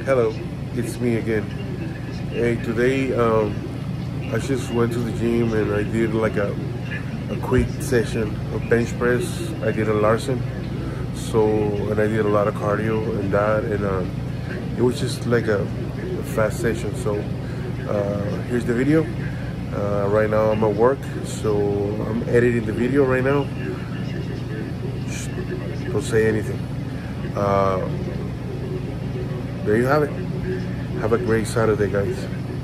Hello, it's me again. Hey, today I just went to the gym and I did like a quick session of bench press. I did a LARSEN, and I did a lot of cardio and that, and it was just like a fast session. So here's the video. Right now I'm at work, so I'm editing the video right now. Just don't say anything. There you have it. Have a great Saturday, guys.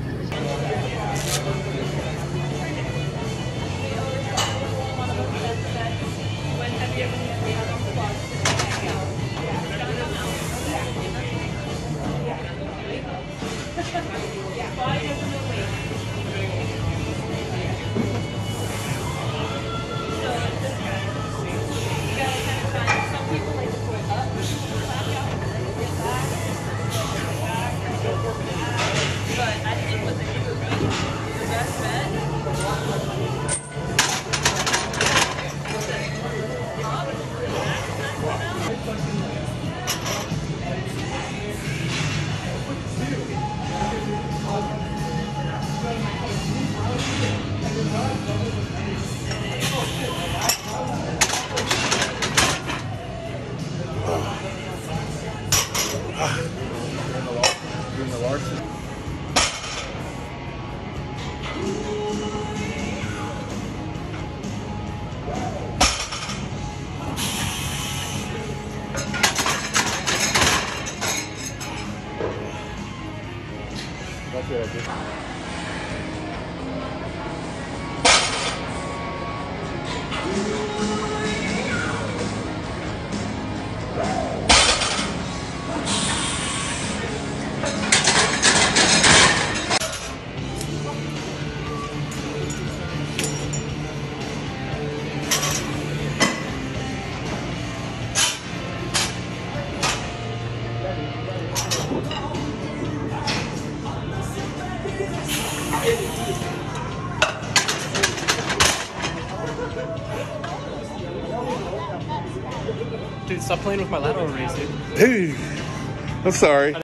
Doing the LARSEN. That's what I did. Dude, stop playing with my lateral raise, dude. Hey, I'm sorry.